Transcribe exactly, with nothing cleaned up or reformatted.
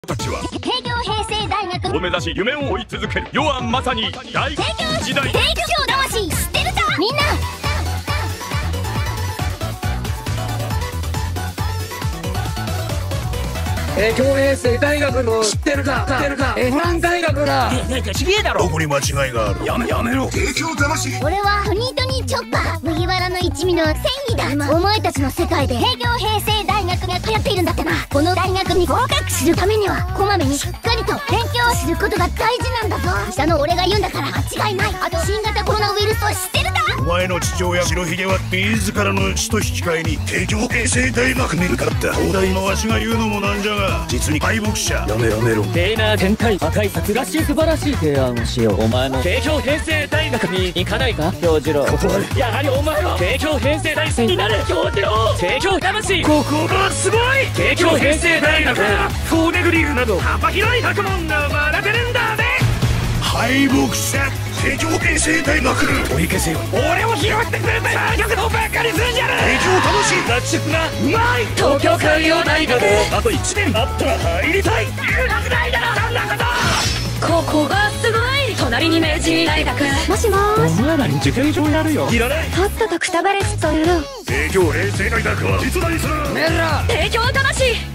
たちは帝京平成大学を目指し夢を追い続ける。世はまさに大帝京時代。 帝京魂知ってるかみんな。 帝京平成大学の知ってるか知ってるかエフラン大学だ。 なんかちげえだろ。 どこに間違いがある。 やめやめろ。 帝京魂。 俺はトニートニーチョッパー麦わらの一味の繊維だ。今お前たちの世界で帝京平成大学が流行っているんだってな。この大学に合格するためにはこまめにしっかりと勉強することが大事なんだぞ。下の俺が言うんだから間違いない。あと新型コロナウイルスを知ってるか。 お前の父親白ひげは自らの死と引き換えに帝京平成大学に受かった。東大のわしが言うのもなんじゃが、実に敗北者。 やめやめろ。レーナー天体破壊策らしい素晴らしい提案をしよう。お前も帝京平成大学に行かないか教授郎。やはりお前は帝京平成大生になる教授郎。帝京魂、ここがすごい。帝京平成大学はフォーネグリルなど幅広い学問が学べるんだぜ。 敗北者帝京平成大学。 取り消せよ。俺を拾ってくれた大学のばっかりすんじゃねえ。 帝京魂。 学食がうまい。東京海洋大学あといちねんあったら入りたい。言うはずないだろそんなこと。ここがすごい。隣に明治大学。 もしもーし。 お前らに受験証やるよ。いらない。 とっととくたばれっとやろう。 帝京平成大学は実在する。 めら帝京魂